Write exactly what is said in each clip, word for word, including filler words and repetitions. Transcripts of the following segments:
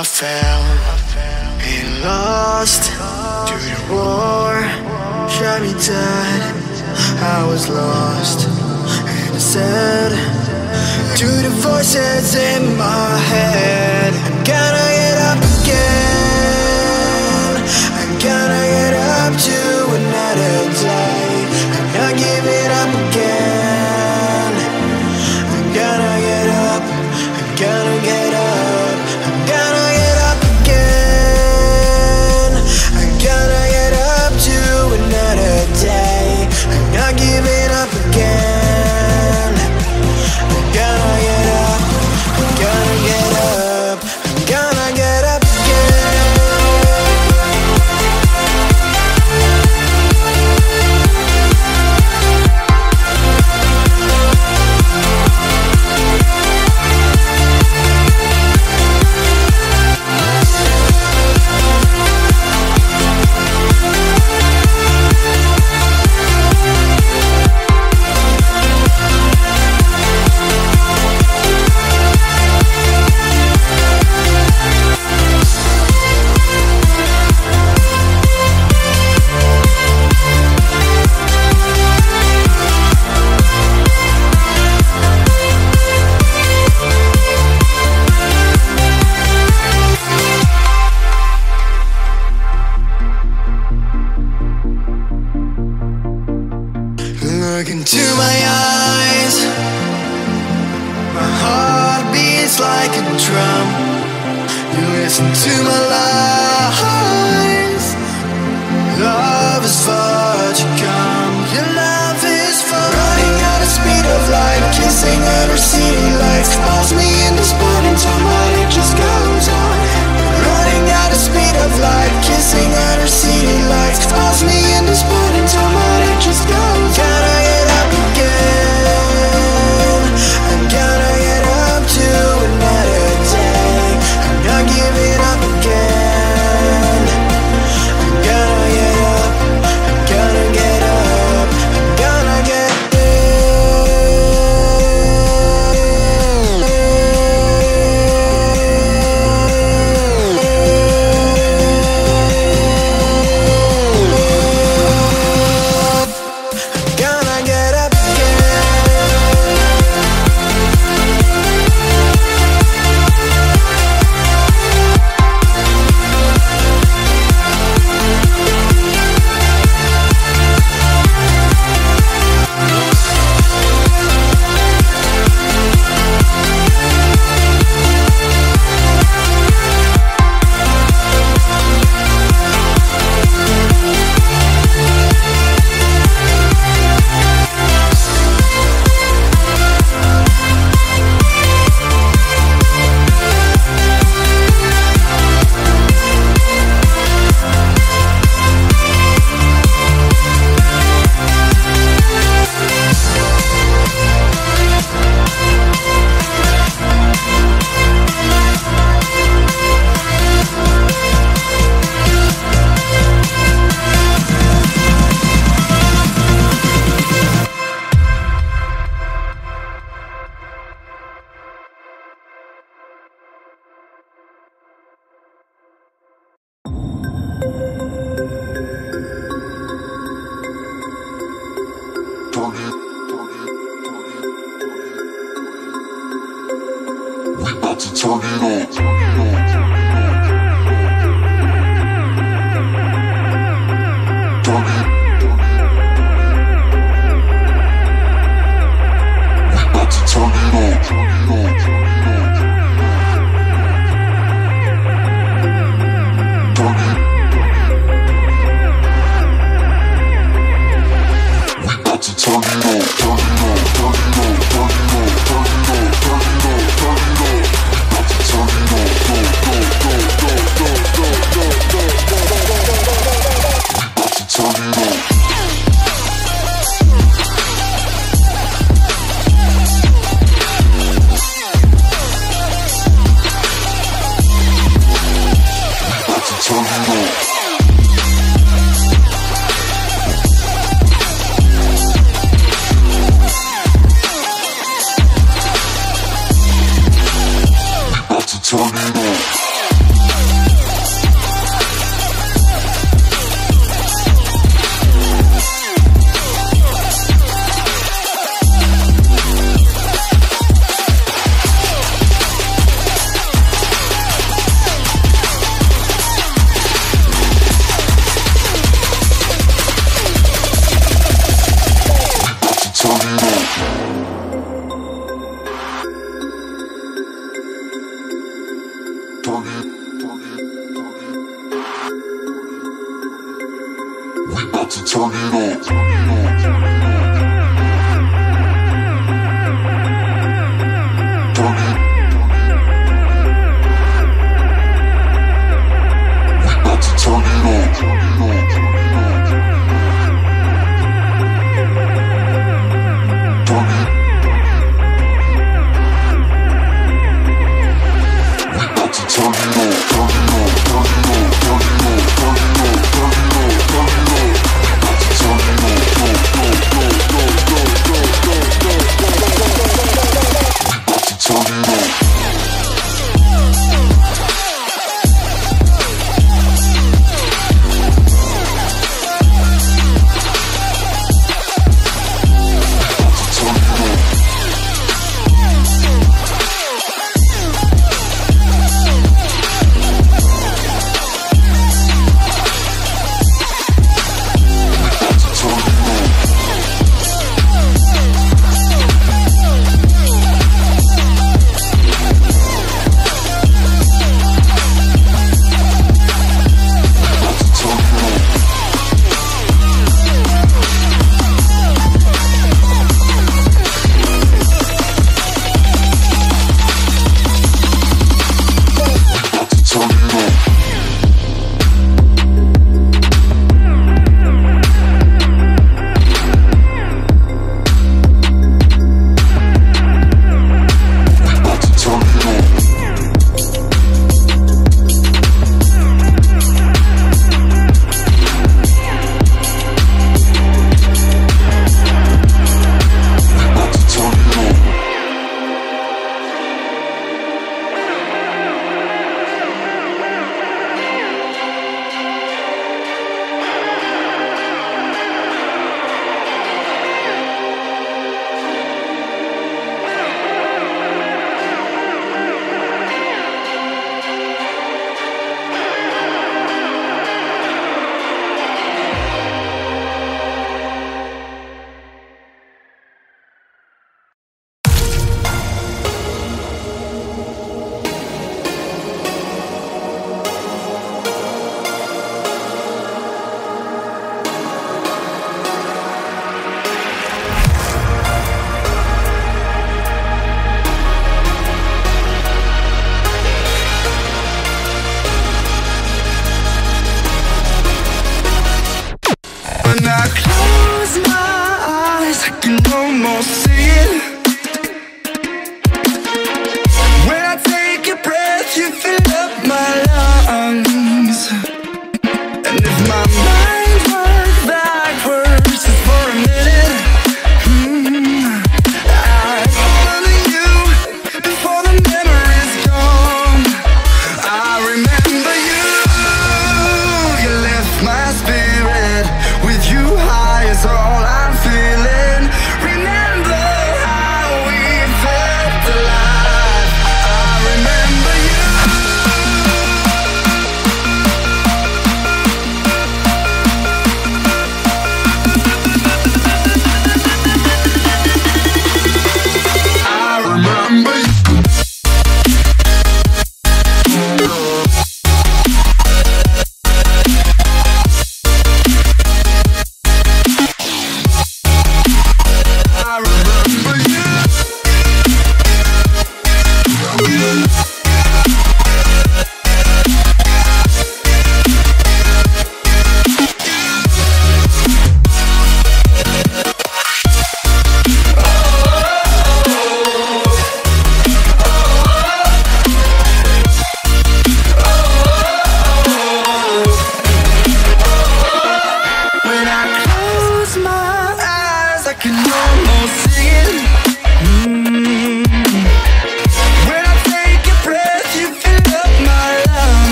I fell and lost to the war, shot me dead. I was lost and I said to the voices in my head, I gotta get up again, I gotta get up to another day, I'm not giving up again. I gotta get up, I gotta get up, I gotta get up again, I gotta get up to another day, I'm not giving up again. I gotta get up, I gotta get up, I gotta get up Look into my eyes, my heart beats like a drum. You listen to my lies, love is far to come. Your love is far. Running at the speed of light, kissing under city lights, calls me in this morning time, but it just goes on. Running at the speed of light, kissing under city lights, calls me in this morning time, but it just goes on. Gotta get up again, I gotta get up to another day, I'm not giving up again. I gotta get up, I gotta get up, I gotta get Turn it on.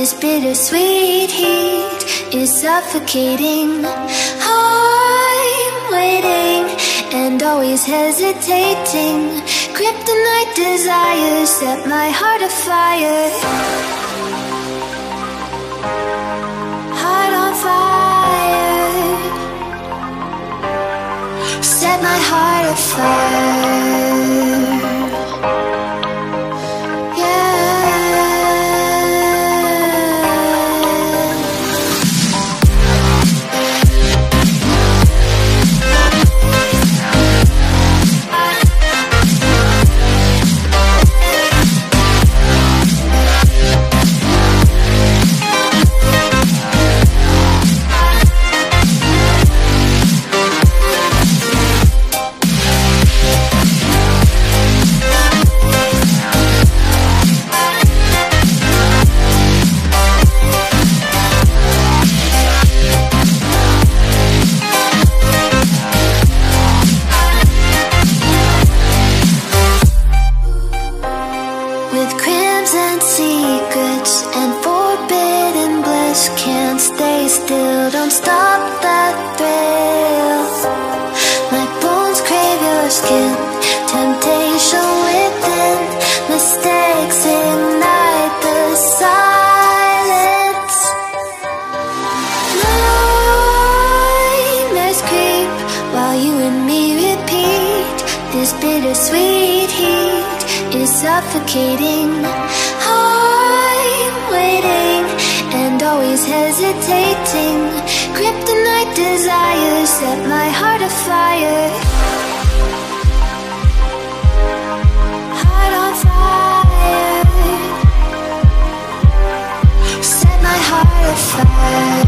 This bittersweet heat is suffocating. I'm waiting and always hesitating. Kryptonite desires set my heart afire. Heart on fire. Set my heart afire. Bittersweet heat is suffocating. I'm waiting and always hesitating. Kryptonite desires set my heart afire. Heart on fire. Set my heart afire.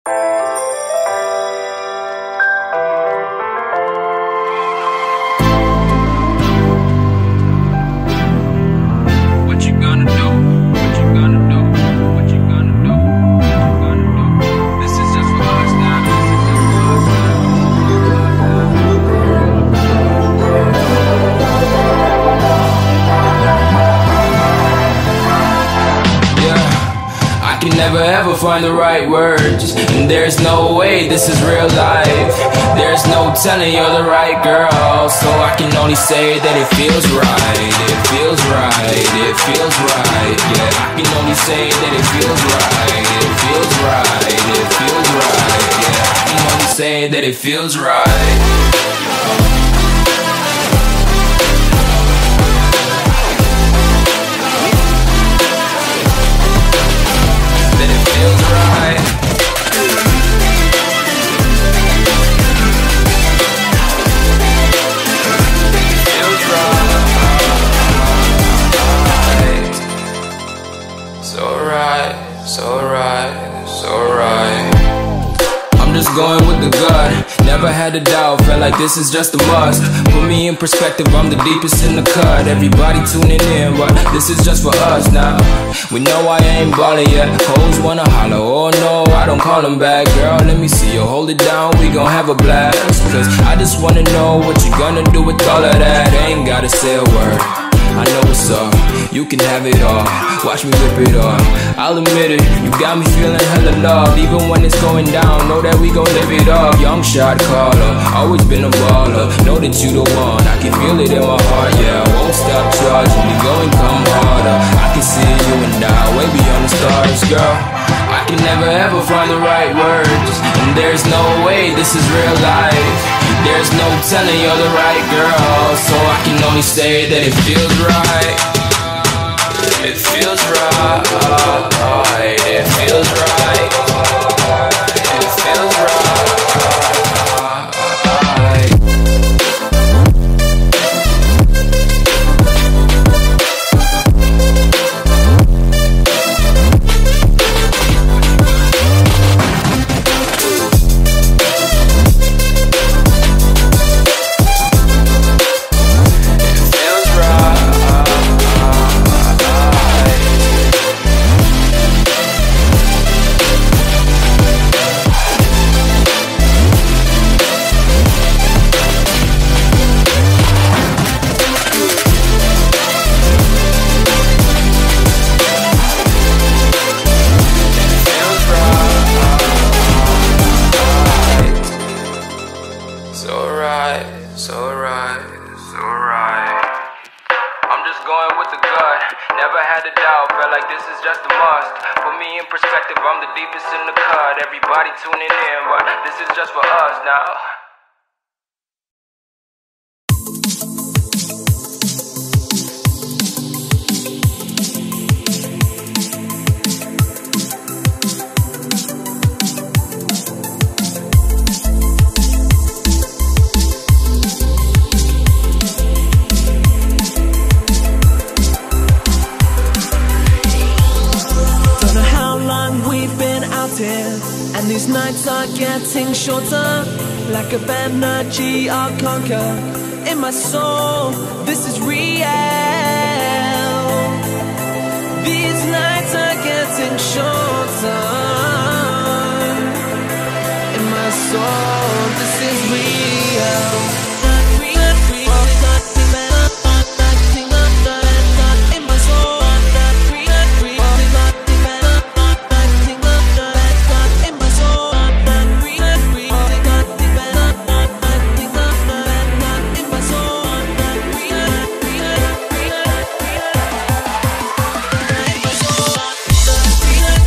Never ever find the right words, and there's no way this is real life. There's no telling you're the right girl, so I can only say that it feels right. It feels right, it feels right. Yeah, I can only say that it feels right. It feels right, it feels right. Yeah, I can only say that it feels right. Going with the gut, never had a doubt, felt like this is just a must. Put me in perspective, I'm the deepest in the cut. Everybody tuning in, but this is just for us now. We know I ain't ballin' yet, hoes wanna holler, oh no, I don't call them back. Girl, let me see you hold it down, we gon' have a blast. Cause I just wanna know what you gonna do with all of that. Ain't gotta say a word, I know what's up, you can have it all. Watch me rip it off, I'll admit it, you got me feeling hella loved. Even when it's going down, know that we gon' live it up. Young shot caller, always been a baller. Know that you the one, I can feel it in my heart. Yeah, I won't stop charging, we going come harder. I can see you and I, way beyond the stars, girl. I can never ever find the right words, and there's no way this is real life. There's no telling you're the right girl, so I can only say that it feels right. It feels right, it feels right, it feels right. Everybody tuning in, but this is just for us now. And these nights are getting shorter, lack of energy I'll conquer. In my soul, this is real. These nights are getting shorter. In my soul, this is real.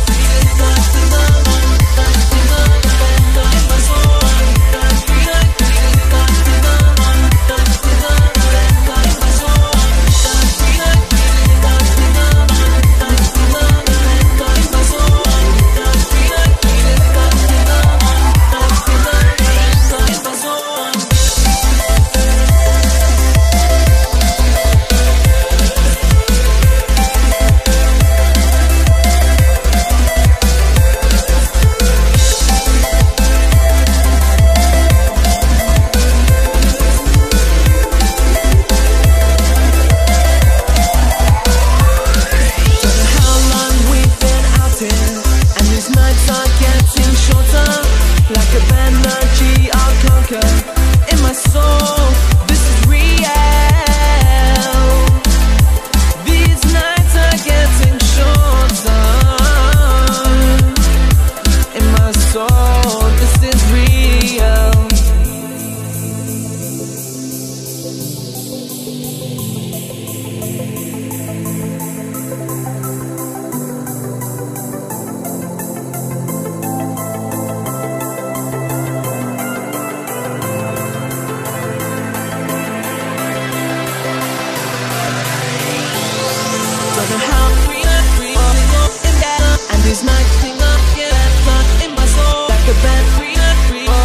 We'll be right back. this is real. And these nights sing up, yeah, stuck in my soul like a bad free, free.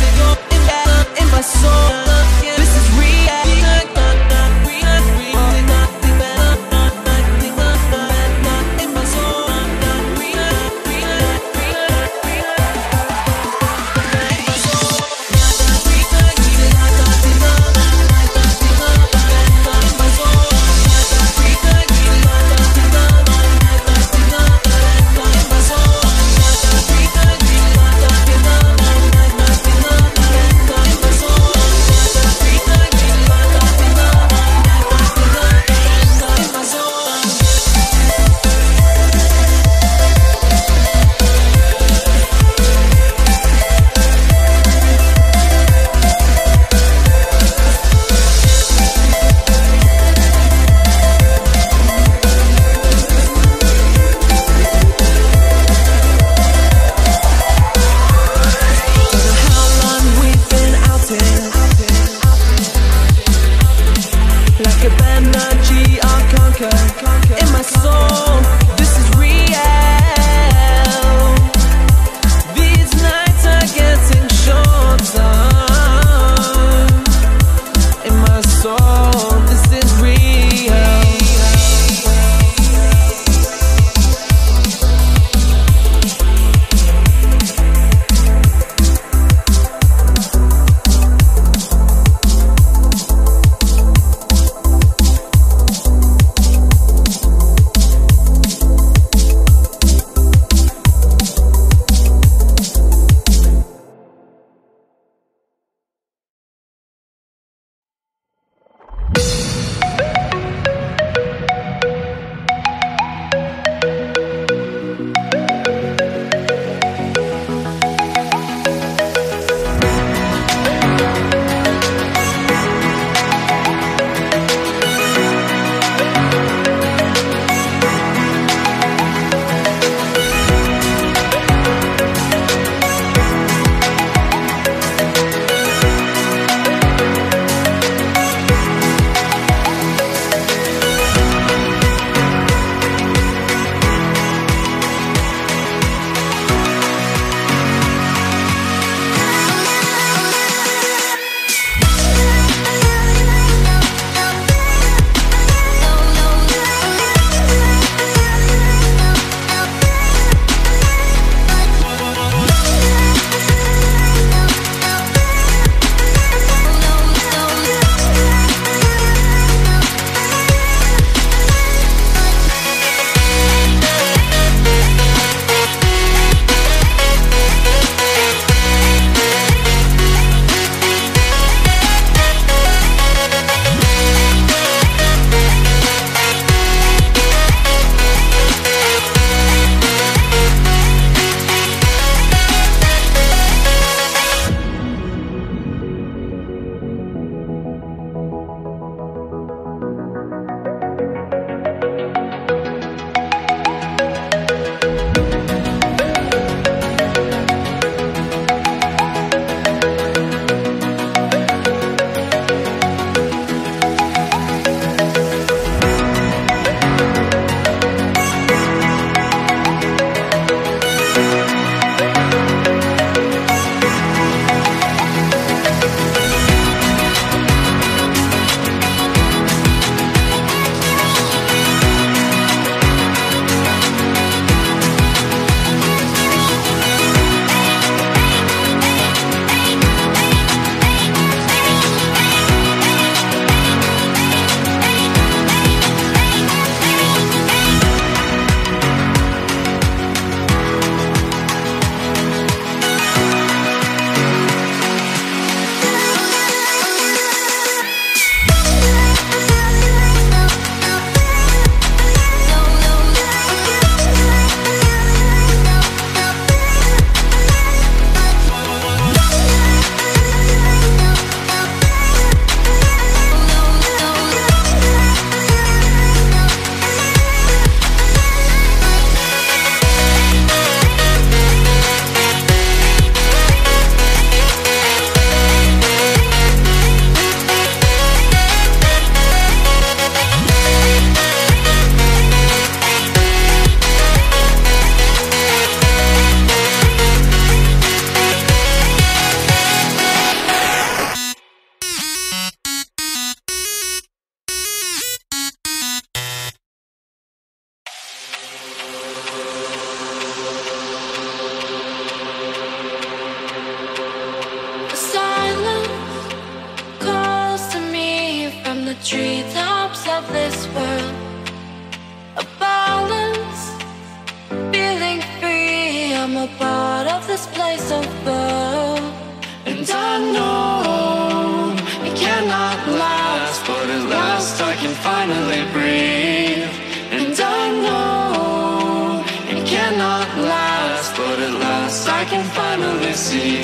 of this world, a balance, feeling free. I'm a part of this place of birth. And I know it cannot last, but at last I can finally breathe. And I know it cannot last, but at last I can finally see.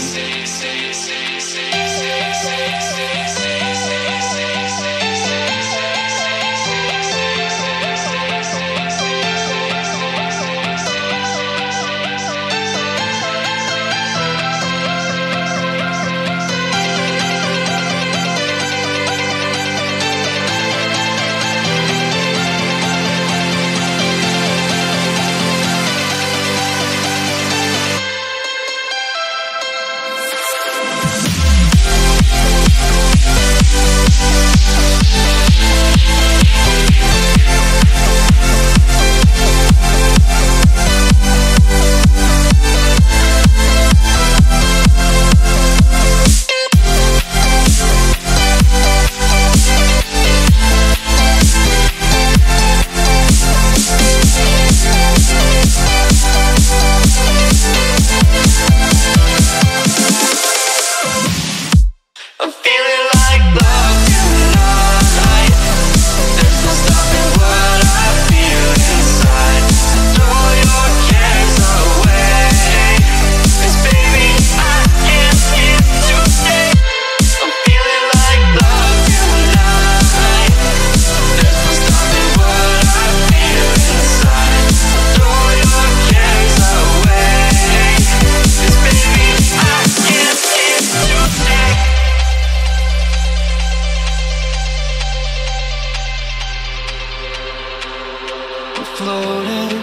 Floating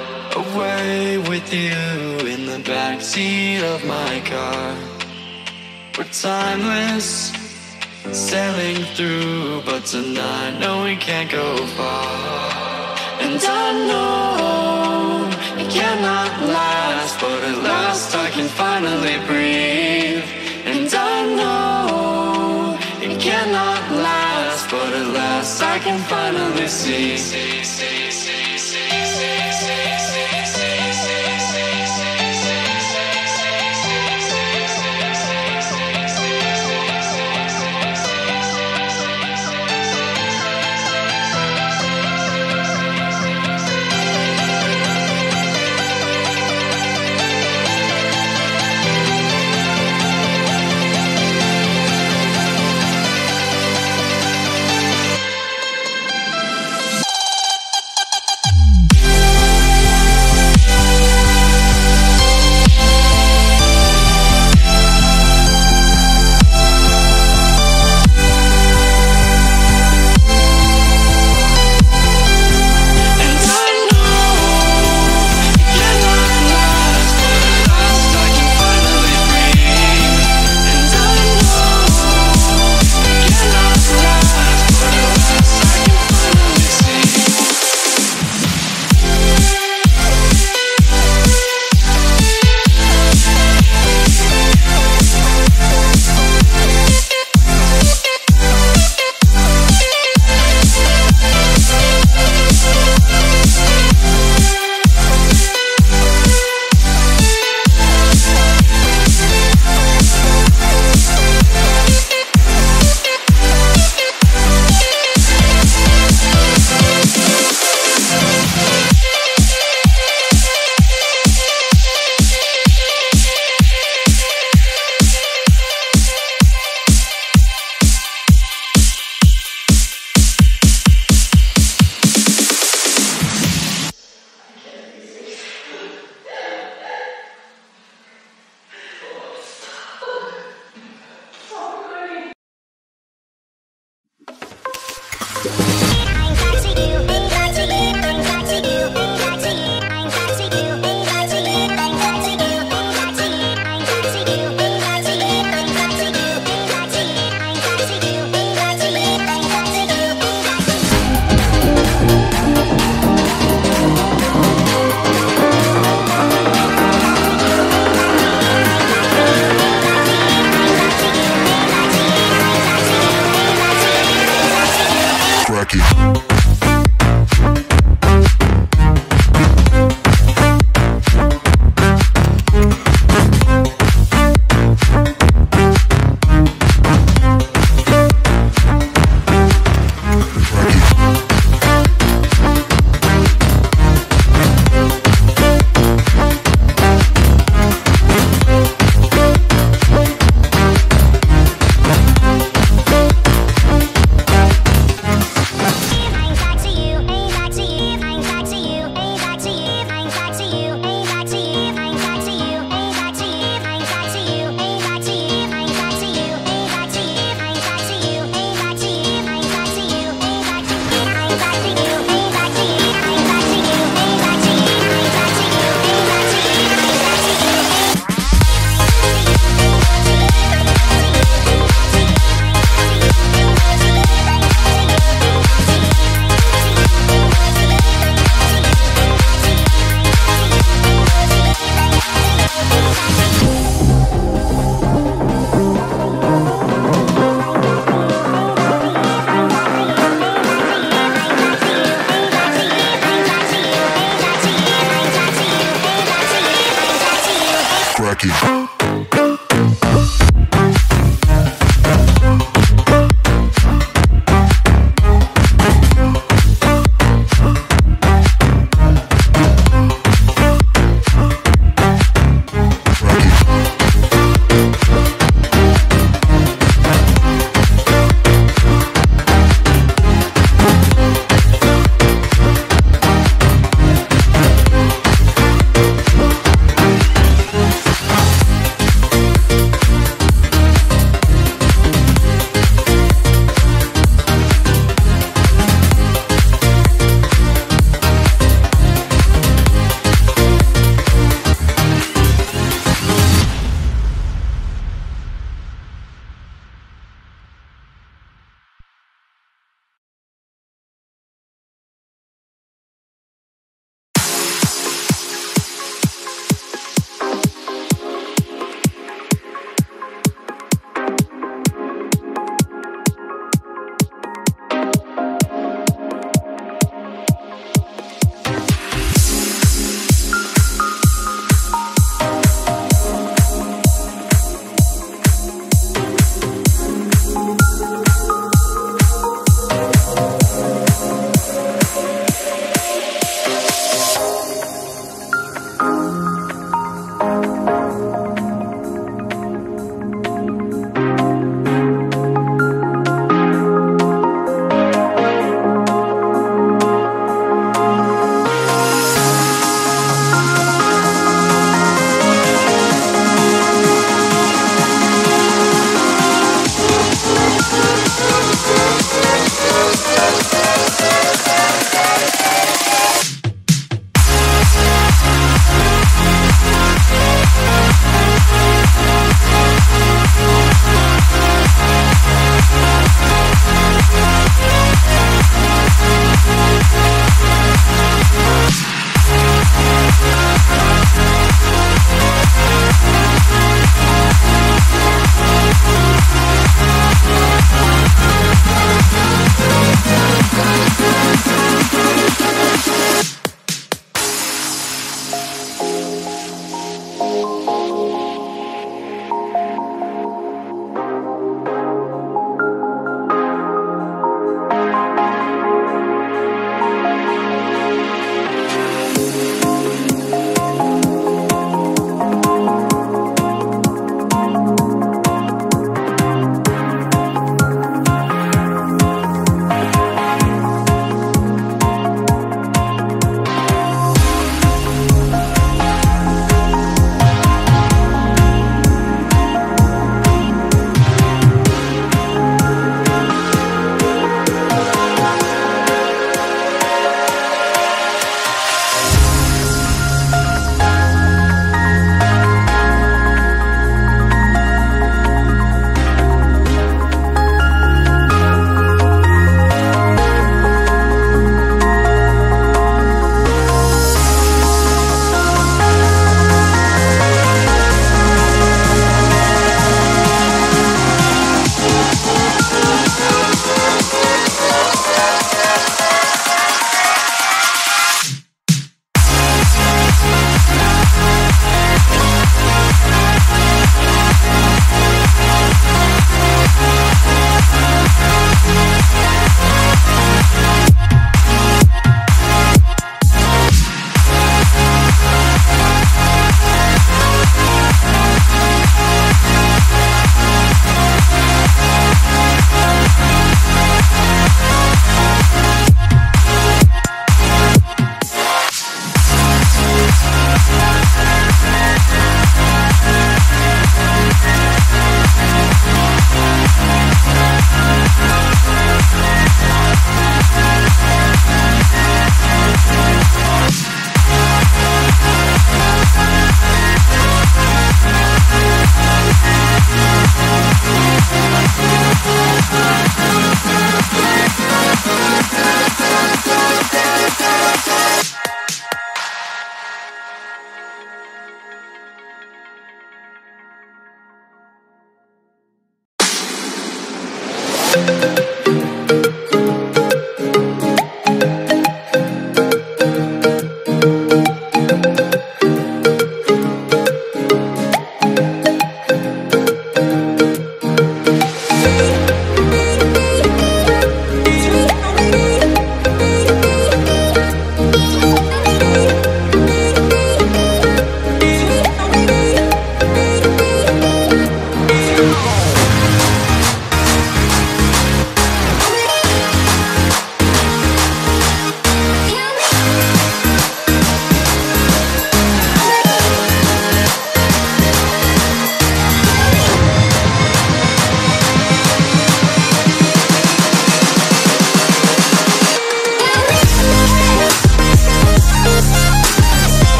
away with you in the backseat of my car. We're timeless, sailing through, but tonight, no, we can't go far. And I know it cannot last, but at last I can finally breathe. And I know it cannot last, but at last I can finally see.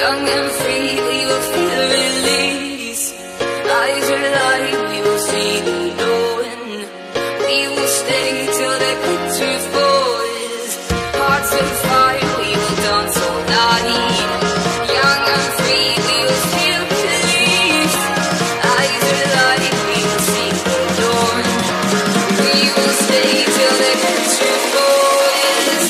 Young and free, we will feel release. Eyes are light, we will see the dawn. We will stay till the glitter falls. Hearts of fire, we will dance all night. Young and free, we will feel release. Eyes are light, we will see the dawn. We will stay till the glitter falls.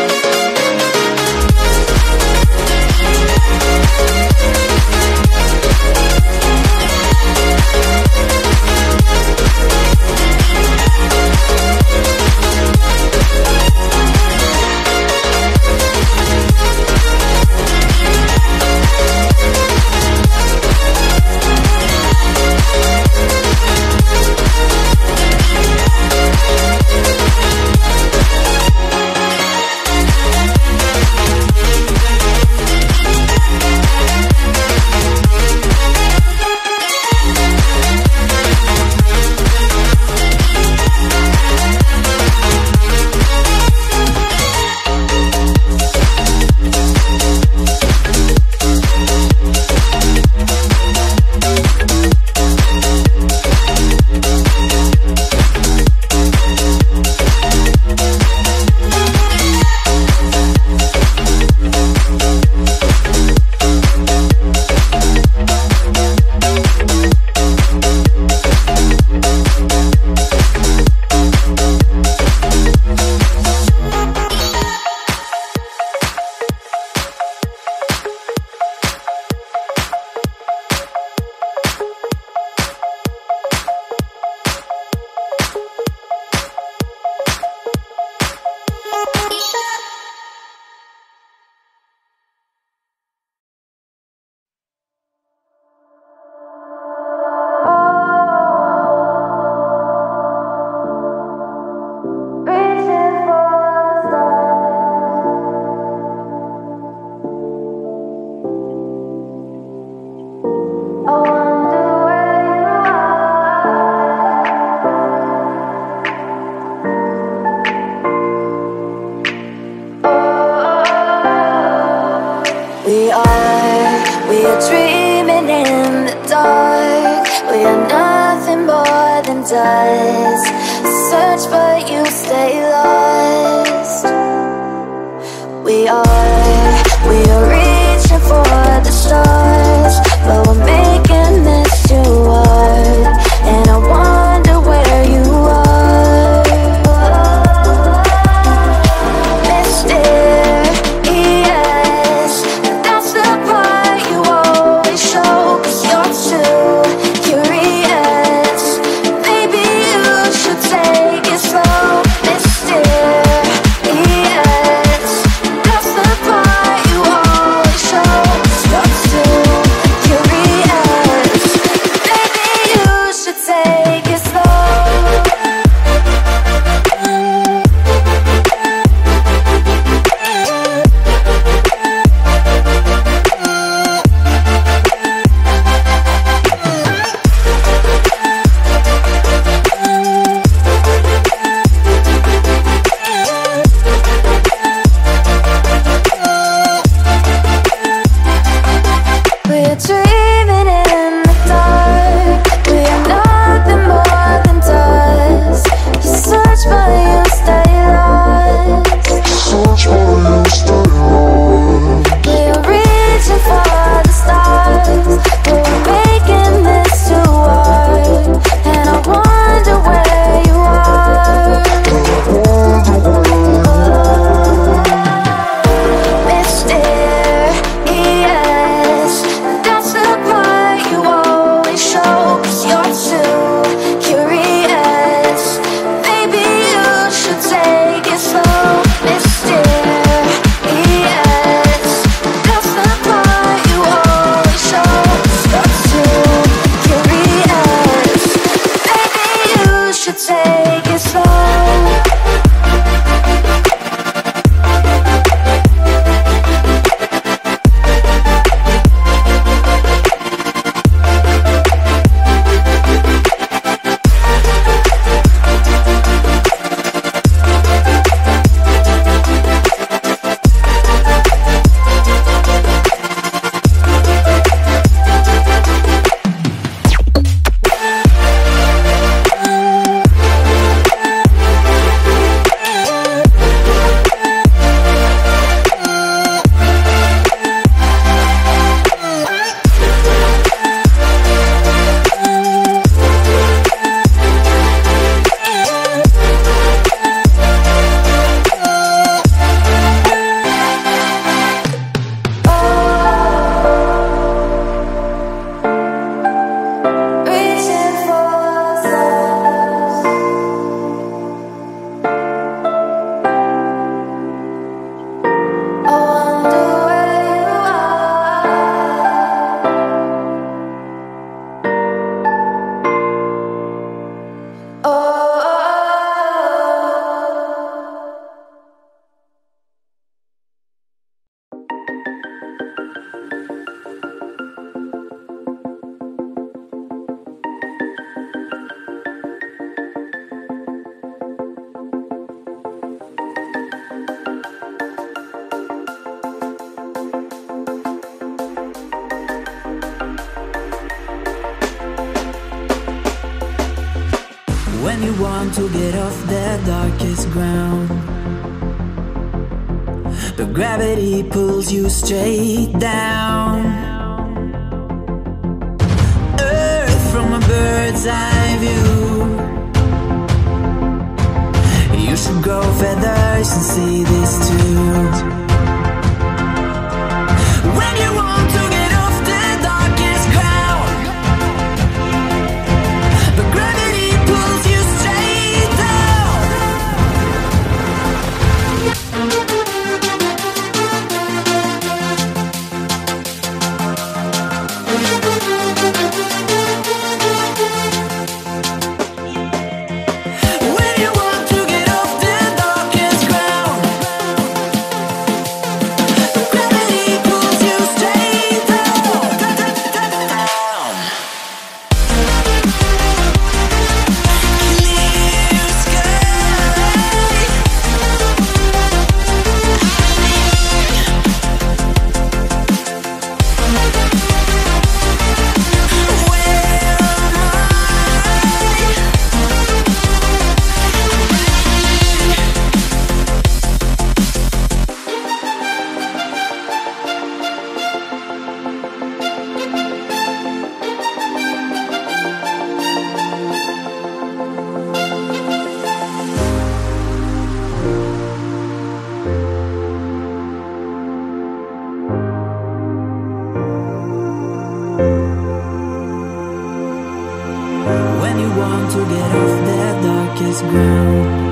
We are, we are dreaming in the dark. We are nothing more than dust. Search but you stay lost. We are, we are reaching for the stars, but we're making this too hard. And I wonder where you are, mysterious. That's the part you always show, 'cause you're too curious. Maybe you should take it slow, mysterious. That's the part want to get off the darkest ground, but gravity pulls you straight down. Earth from a bird's eye view. You should grow feathers and see this too. When you want to get off the darkest ground, but gravity pulls you straight down. When you want to get off the darkest ground, but gravity pulls you straight down, down. Clear sky. When you want to get off the darkest ground,